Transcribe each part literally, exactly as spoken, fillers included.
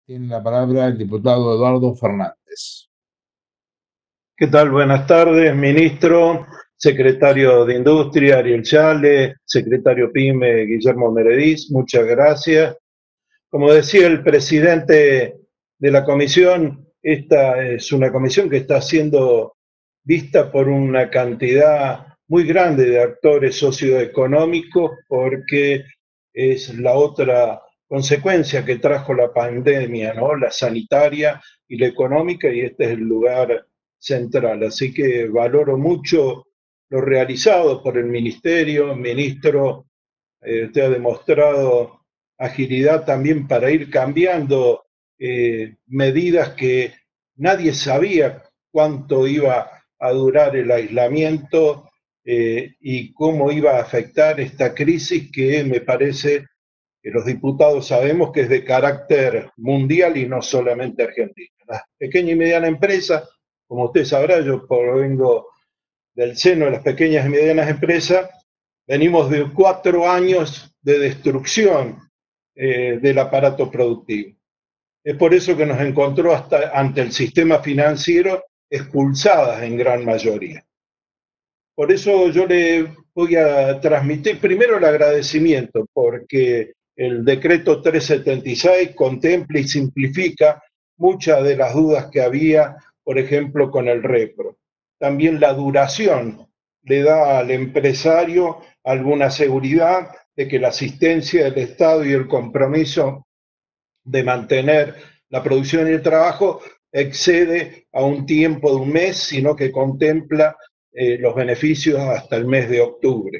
Tiene la palabra el diputado Eduardo Fernández. ¿Qué tal? Buenas tardes, ministro, secretario de Industria Ariel Chale, secretario PYME Guillermo Meredís, muchas gracias. Como decía el presidente de la comisión, esta es una comisión que está siendo vista por una cantidad muy grande de actores socioeconómicos porque es la otra consecuencia que trajo la pandemia, ¿no? La sanitaria y la económica, y este es el lugar central. Así que valoro mucho lo realizado por el ministerio. Ministro, eh, usted ha demostrado agilidad también para ir cambiando eh, medidas que nadie sabía cuánto iba a durar el aislamiento eh, y cómo iba a afectar esta crisis que me parece que los diputados sabemos que es de carácter mundial y no solamente argentino. Las pequeñas y medianas empresas, como usted sabrá, yo provengo del seno de las pequeñas y medianas empresas, venimos de cuatro años de destrucción eh, del aparato productivo. Es por eso que nos encontró hasta ante el sistema financiero expulsadas en gran mayoría. Por eso yo le voy a transmitir primero el agradecimiento, porque el decreto trescientos setenta y seis contempla y simplifica muchas de las dudas que había, por ejemplo, con el repro. También la duración le da al empresario alguna seguridad de que la asistencia del Estado y el compromiso de mantener la producción y el trabajo excede a un tiempo de un mes, sino que contempla eh, los beneficios hasta el mes de octubre.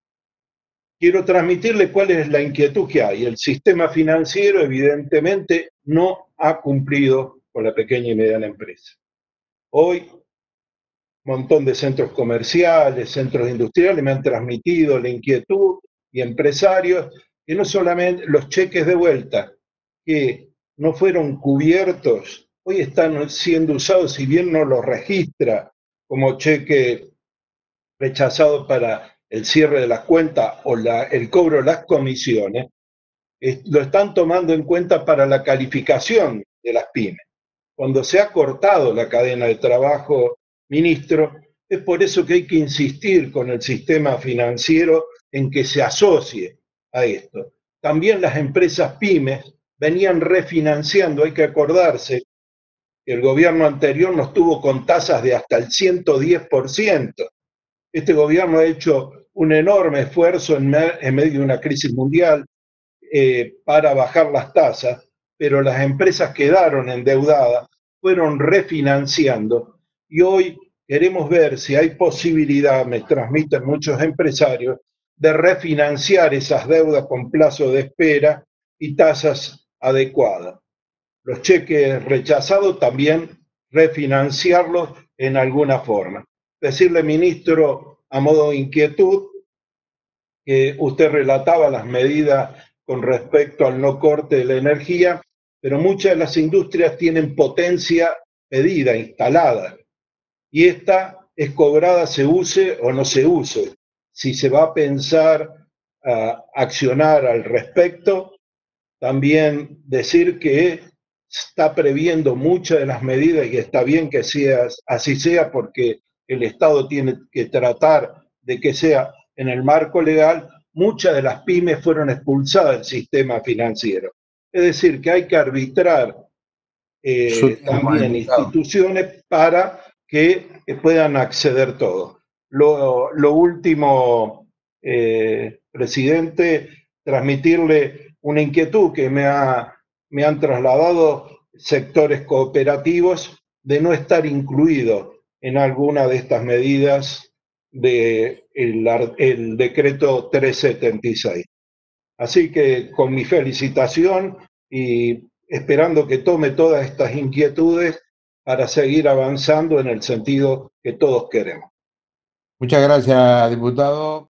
Quiero transmitirle cuál es la inquietud que hay. El sistema financiero evidentemente no ha cumplido con la pequeña y mediana empresa. Hoy, un montón de centros comerciales, centros industriales me han transmitido la inquietud y empresarios que no solamente los cheques de vuelta que no fueron cubiertos, hoy están siendo usados, si bien no los registra como cheque rechazado para el cierre de las cuentas o la, el cobro de las comisiones, eh, lo están tomando en cuenta para la calificación de las pymes. Cuando se ha cortado la cadena de trabajo, ministro, es por eso que hay que insistir con el sistema financiero en que se asocie a esto. También las empresas pymes venían refinanciando, hay que acordarse que el gobierno anterior nos tuvo con tasas de hasta el ciento diez por ciento. Este gobierno ha hecho un enorme esfuerzo en, me en medio de una crisis mundial eh, para bajar las tasas, pero las empresas quedaron endeudadas, fueron refinanciando y hoy queremos ver si hay posibilidad, me transmiten muchos empresarios, de refinanciar esas deudas con plazo de espera y tasas adecuadas. Los cheques rechazados también refinanciarlos en alguna forma. Decirle, ministro, a modo de inquietud, que usted relataba las medidas con respecto al no corte de la energía, pero muchas de las industrias tienen potencia pedida, instalada, y esta es cobrada se use o no se use. Si se va a pensar uh, accionar al respecto, también decir que está previendo muchas de las medidas y está bien que sea, así sea porque el Estado tiene que tratar de que sea en el marco legal. Muchas de las pymes fueron expulsadas del sistema financiero. Es decir, que hay que arbitrar eh, también instituciones para que puedan acceder todos. Lo, lo último, eh, presidente, transmitirle una inquietud que me, ha, me han trasladado sectores cooperativos de no estar incluidos en alguna de estas medidas del de el decreto trescientos setenta y seis. Así que con mi felicitación y esperando que tome todas estas inquietudes para seguir avanzando en el sentido que todos queremos. Muchas gracias, diputado.